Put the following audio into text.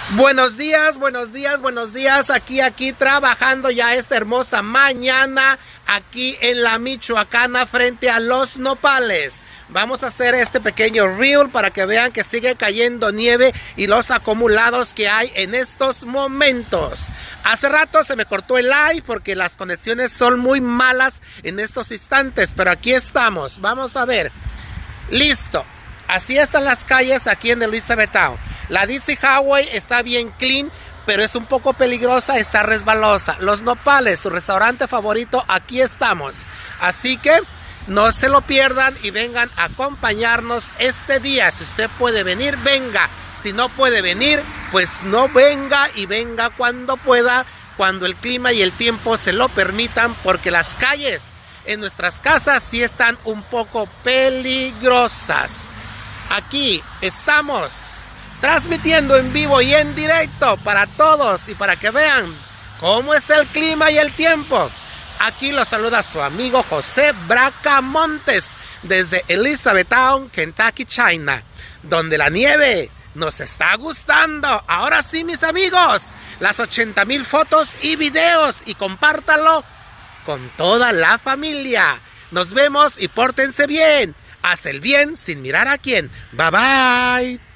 Buenos días, buenos días, buenos días. Aquí trabajando ya esta hermosa mañana aquí en la Michoacana frente a Los Nopales. Vamos a hacer este pequeño reel para que vean que sigue cayendo nieve y los acumulados que hay en estos momentos. Hace rato se me cortó el live porque las conexiones son muy malas en estos instantes, pero aquí estamos. Vamos a ver. Listo. Así están las calles aquí en Elizabethtown. La Dixie Highway está bien clean, pero es un poco peligrosa, está resbalosa. Los Nopales, su restaurante favorito, aquí estamos. Así que no se lo pierdan y vengan a acompañarnos este día. Si usted puede venir, venga. Si no puede venir, pues no venga y venga cuando pueda, cuando el clima y el tiempo se lo permitan, porque las calles en nuestras casas sí están un poco peligrosas. Aquí estamos transmitiendo en vivo y en directo para todos y para que vean cómo está el clima y el tiempo. Aquí los saluda su amigo José Bracamontes desde Elizabethtown, Kentucky, China, donde la nieve nos está gustando. Ahora sí, mis amigos, las 80,000 fotos y videos, y compártanlo con toda la familia. Nos vemos y pórtense bien. Haz el bien sin mirar a quién. Bye bye.